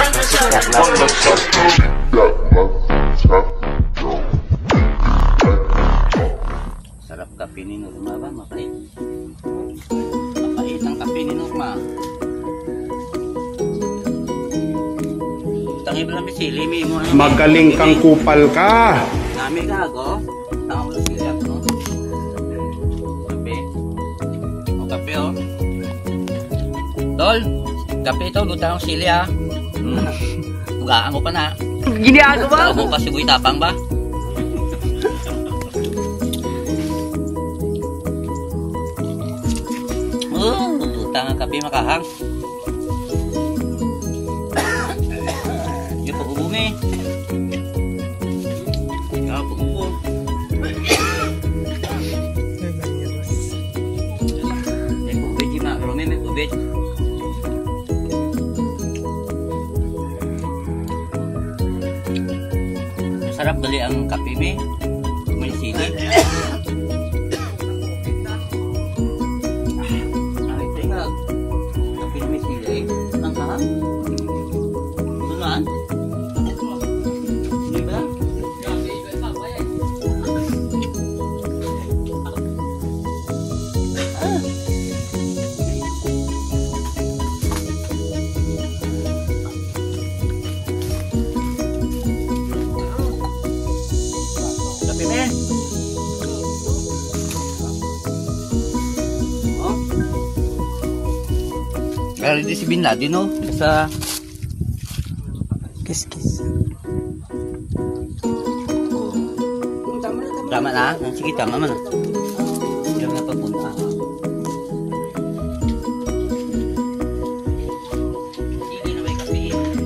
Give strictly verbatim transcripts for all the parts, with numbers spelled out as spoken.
Sarap kape ni Norma ba? Mapait. Mapait ang kape ni Norma. Tangi ba namin sili? Magaling kang kupal ka. Nami gago. Tango mo sili ako. Kape. O kape o. Tol, kape ito. Luta akong sili ha. Bugaan ko pa na. Ginagawa mo pa sigoy tapang ba? Oh, tangan kape makahang. Yo pag-ubumi. Ya pag-ubo. Eh ubed ma, rome me ubed. Sarap gali ang kape me. May sili. Kaya di si Bin Laden no? Sa Kiss kiss. Tama na? Sige, tama man. Hindi na papunta. Sige na may kape.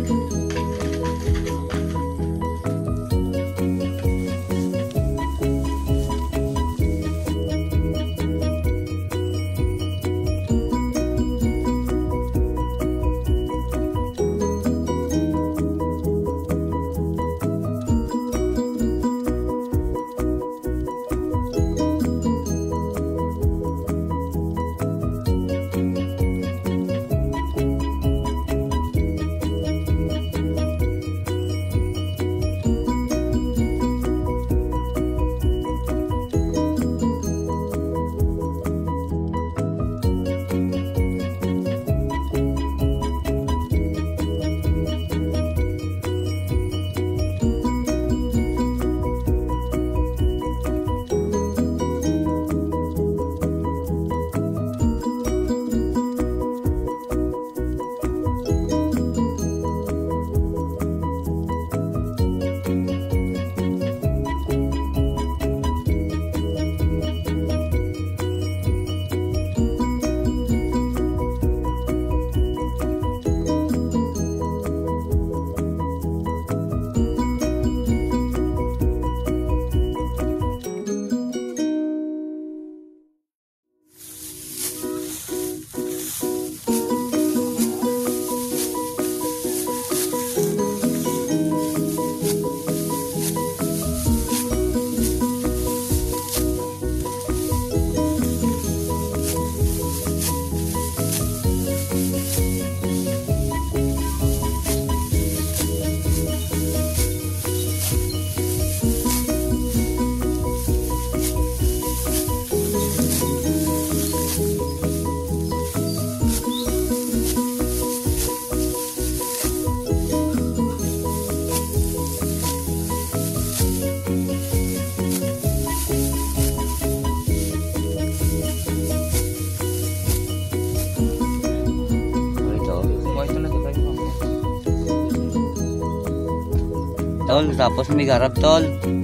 Tol, tapos may garap tol.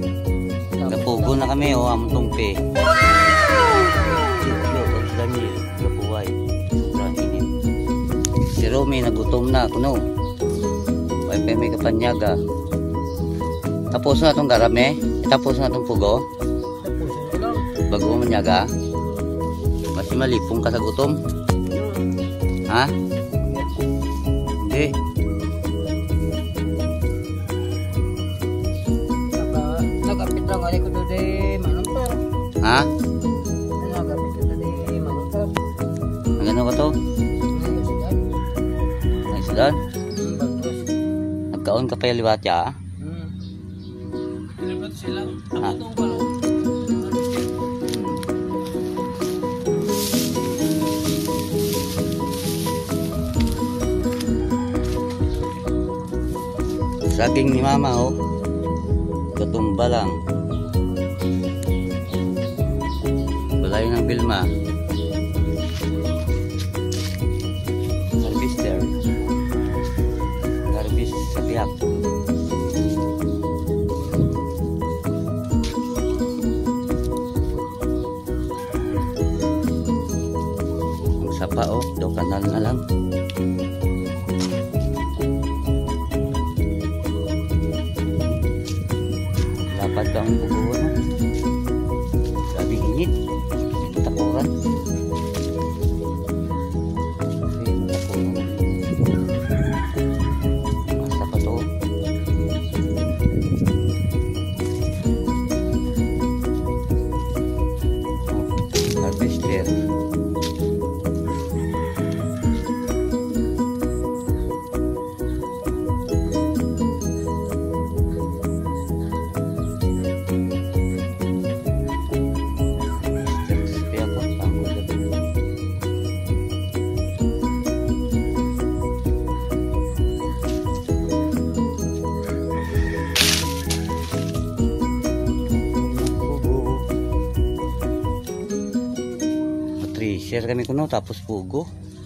Gapugo na kami o, oh, among tumpi. Sityo, tapos Daniel, gapuway. Sobrang init. Si Romy, nagutom na, kuno. May pa may kapanyaga. Tapos na itong garap eh. Tapos na itong pugo. Bago mo manyaga. Mas malipong ka sa gutom. Ha? Hindi. Nagapit lang kali ko doon eh, manong to. Ha? Nagapit ko doon eh, manong to. Ang gano'n ka to? Nagasudan. Nagsudan? Bagos. Kaon ka pa liwat ya. Hmm. Kinibat sila. Ah. Ako tong balo. Saging ni mama oh. Katumba lang. Balay ng Vilma. Harvester. Harvest sa biyak. Ang sapa oh, daw kanal na lang. Dapat kang bubuo no. Grabing init. Takuran. Okay, takuran. Basta pa to. Oh, harvester. Share kami kuno tapos pugo.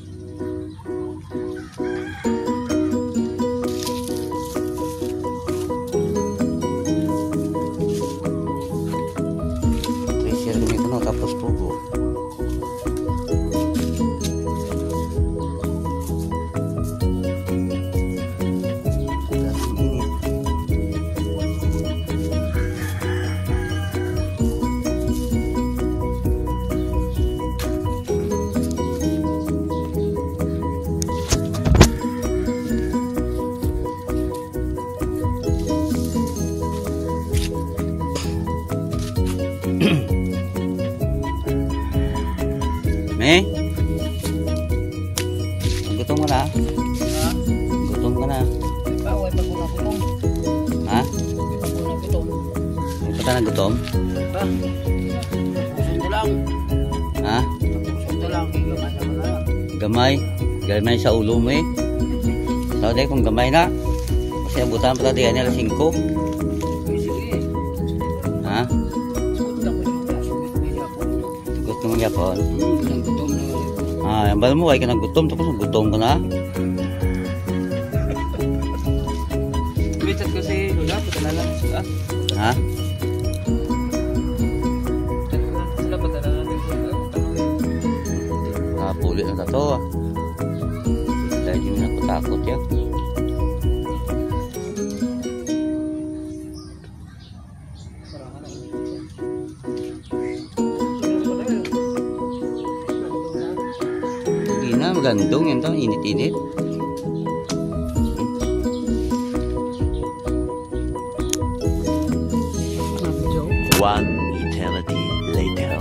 Share kami kuno tapos pugo. Me? Gutom ka na? Ha? Gutom ka na? Bawal pag una gutom. Ha? Pag una gutom. Hindi ka na gutom? Ba? Puso lang. Ha? Puso lang. Gamay naman na. Gamay? Gamay sa ulo mo eh. Sabi kung gamay na. Kasi abutan pa tayo nila singko. Sige. Ha? Sugot lang ko siya. Sugot mo siya po. Gutom mo yapon. Hmm, bilang gutom na yun. Ah, yang bal mo ay ka na gutom tapos gutom ka na. Bitat kasi Lola, puta na lang. Ah, Ha? sila puta na lang. Nakapulit na tato ah. Dahil hindi na ako takot yan. Hindi na, magandong yan to, init-init. One eternity later.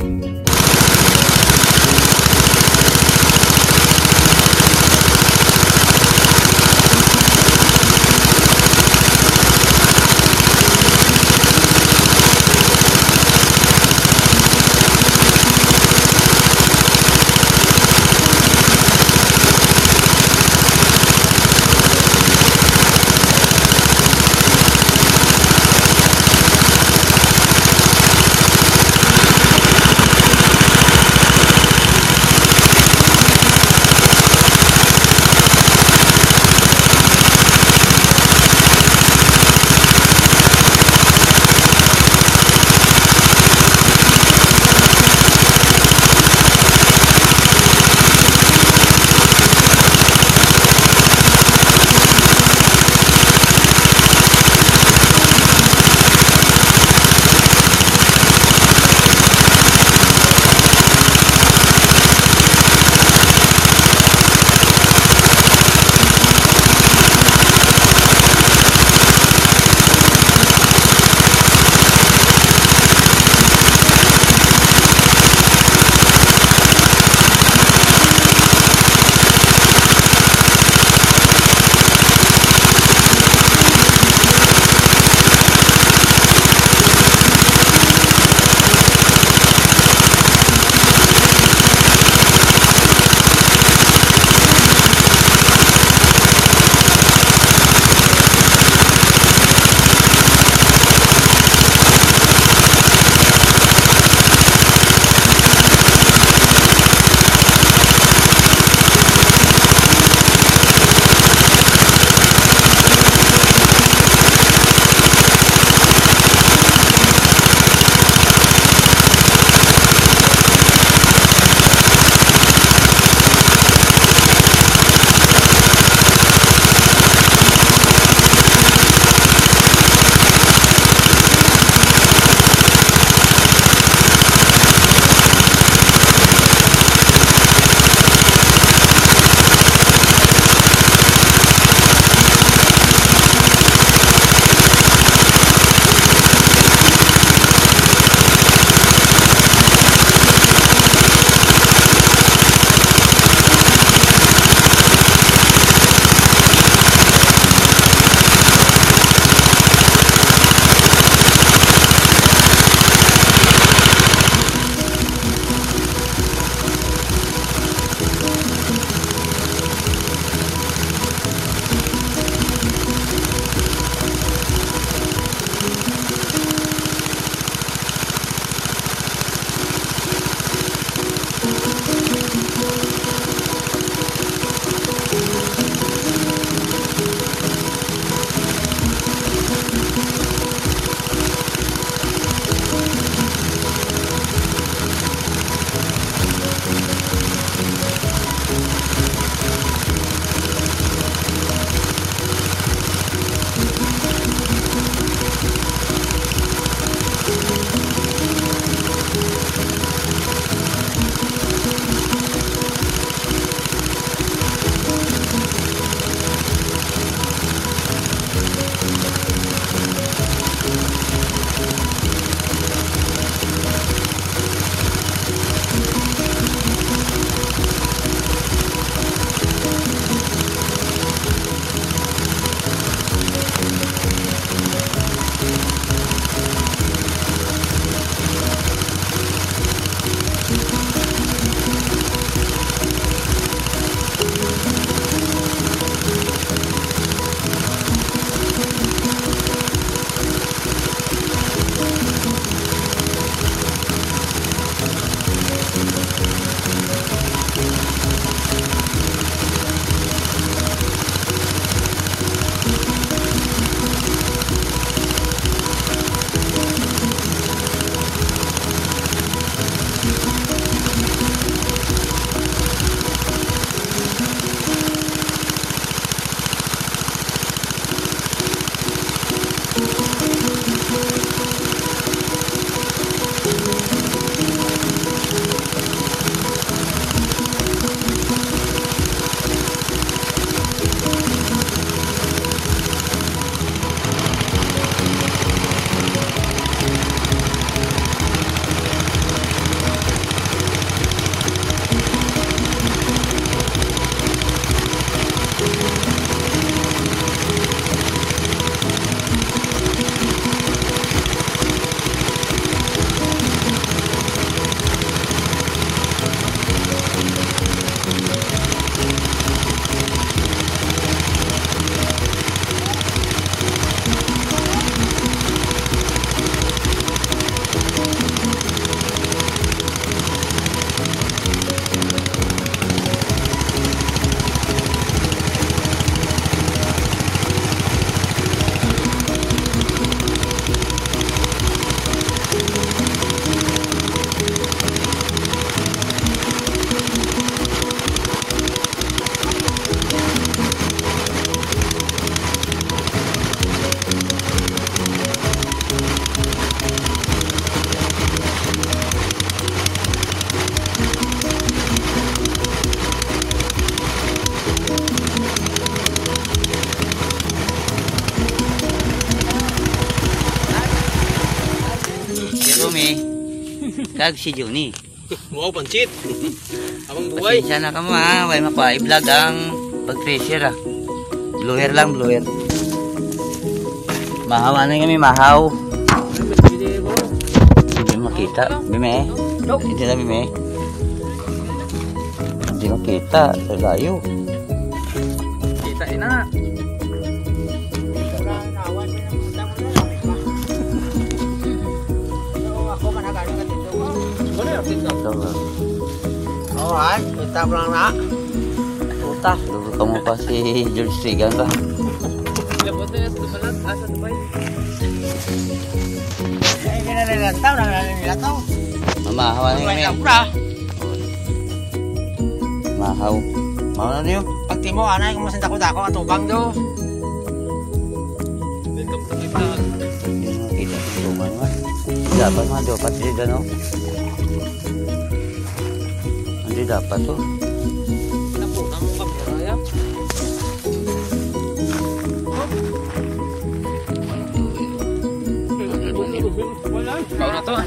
kag si Juni. Wow, pancit. Abang buhay. Pasensya na ka mo ha, way mapa-vlog ang pag-treasure ah. Blower lang, blower. Mahawa na kami, mahaw. Hindi makita, bime. Hindi na bime. Hindi makita, layo. Kita ina. Ito nga. Oo, ay. Kita mo lang na. Puta. Luro ka mo pa si George Regan ba? Labot na sa Dubalag, asa Dubai. Ay, kinalilataw. Nangalilataw. Mamahawa na kami. Mahaw. Mahaw na niyo. Pag timo, anay, kung masinta ko dako, atubang do. Welcome to my vlog. Hindi makita si Tuman man. Dapat mga dapat sila no. Hindi dapat to. Napo, ang kamera ya. Kau na to.